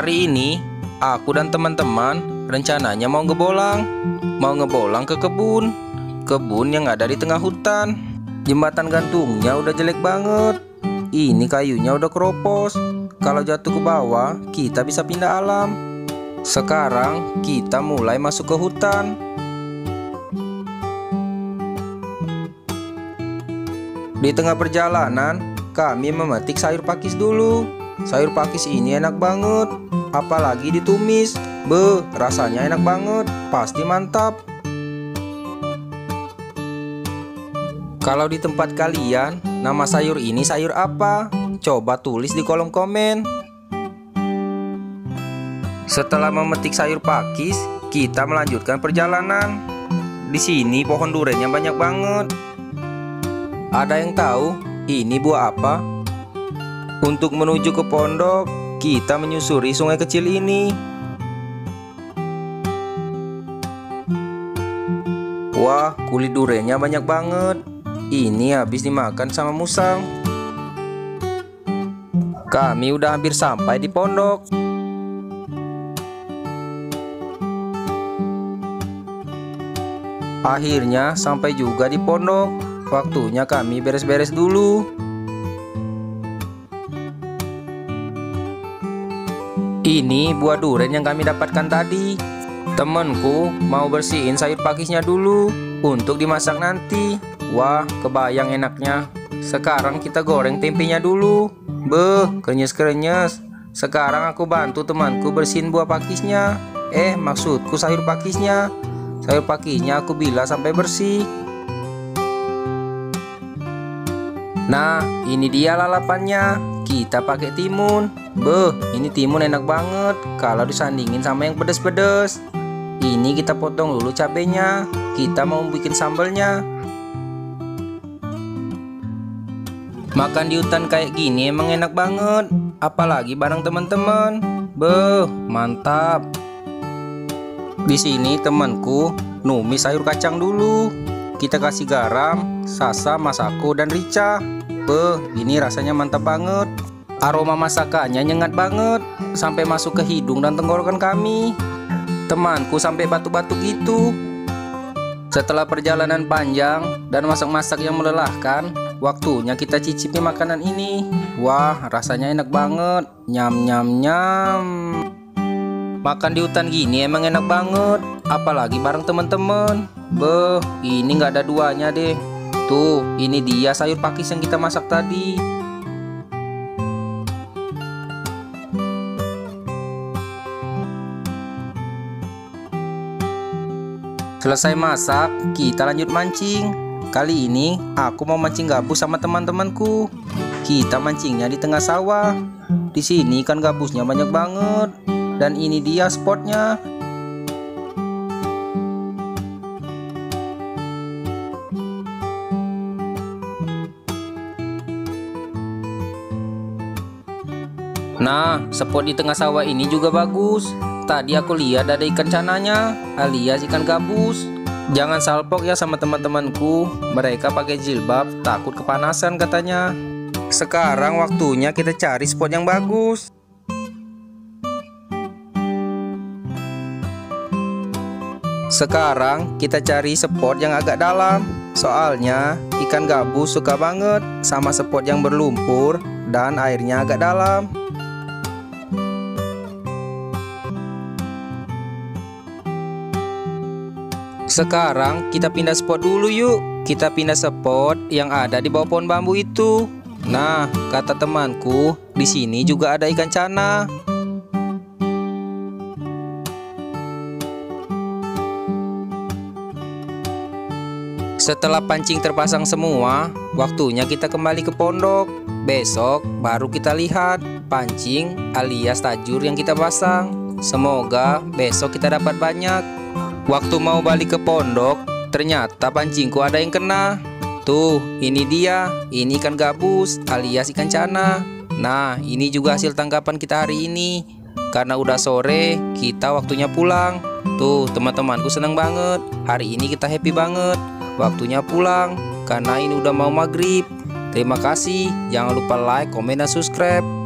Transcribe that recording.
Hari ini aku dan teman-teman rencananya mau ngebolang ke kebun yang ada di tengah hutan. Jembatan gantungnya udah jelek banget. Ini kayunya udah keropos. Kalau jatuh ke bawah, kita bisa pindah alam. Sekarang kita mulai masuk ke hutan. Di tengah perjalanan, kami memetik sayur pakis dulu. Sayur pakis ini enak banget, apalagi ditumis. Rasanya enak banget, pasti mantap. Kalau di tempat kalian, nama sayur ini sayur apa? Coba tulis di kolom komen. Setelah memetik sayur pakis, kita melanjutkan perjalanan. Di sini pohon durennya banyak banget. Ada yang tahu ini buah apa? Untuk menuju ke pondok, kita menyusuri sungai kecil ini. Wah, kulit durennya banyak banget. Ini habis dimakan sama musang. Kami udah hampir sampai di pondok. Akhirnya sampai juga di pondok. Waktunya kami beres-beres dulu. Ini buah duren yang kami dapatkan tadi. Temanku mau bersihin sayur pakisnya dulu untuk dimasak nanti. Wah, kebayang enaknya. Sekarang kita goreng tempenya dulu. Krenyes-krenyes. Sekarang aku bantu temanku bersihin buah pakisnya. Maksudku sayur pakisnya. Sayur pakisnya aku bilas sampai bersih. Nah, ini dia lalapannya. Kita pakai timun. Ini timun enak banget kalau disandingin sama yang pedes-pedes. Ini kita potong dulu cabenya. Kita mau bikin sambalnya. Makan di hutan kayak gini emang enak banget, apalagi bareng teman-teman. Mantap. Di sini temanku numis sayur kacang dulu. Kita kasih garam, sasa, masako, dan rica. Ini rasanya mantap banget. Aroma masakannya nyengat banget, sampai masuk ke hidung dan tenggorokan kami. Temanku sampai batuk-batuk gitu. Setelah perjalanan panjang dan masak-masak yang melelahkan, waktunya kita cicipi makanan ini. Wah, rasanya enak banget. Nyam nyam nyam. Makan di hutan gini emang enak banget, apalagi bareng teman-teman. Ini nggak ada duanya deh. Tuh, ini dia sayur pakis yang kita masak tadi. Selesai masak, kita lanjut mancing. Kali ini aku mau mancing gabus sama teman-temanku. Kita mancingnya di tengah sawah. Di sini ikan gabusnya banyak banget. Dan ini dia spotnya. Nah, spot di tengah sawah ini juga bagus. Tadi aku lihat ada ikan cananya, alias ikan gabus. Jangan salpok ya sama teman-temanku. Mereka pakai jilbab, takut kepanasan katanya. Sekarang waktunya kita cari spot yang bagus. Sekarang kita cari spot yang agak dalam. Soalnya ikan gabus suka banget sama spot yang berlumpur dan airnya agak dalam. Sekarang kita pindah spot dulu yuk. Kita pindah spot yang ada di bawah pohon bambu itu. Nah, kata temanku, di sini juga ada ikan cana. Setelah pancing terpasang semua, waktunya kita kembali ke pondok. Besok baru kita lihat pancing alias tajur yang kita pasang. Semoga besok kita dapat banyak. Waktu mau balik ke pondok, ternyata pancingku ada yang kena. Tuh, ini dia. Ini ikan gabus alias ikan cana. Nah, ini juga hasil tangkapan kita hari ini. Karena udah sore, kita waktunya pulang. Tuh, teman-temanku seneng banget. Hari ini kita happy banget. Waktunya pulang, karena ini udah mau maghrib. Terima kasih. Jangan lupa like, komen, dan subscribe.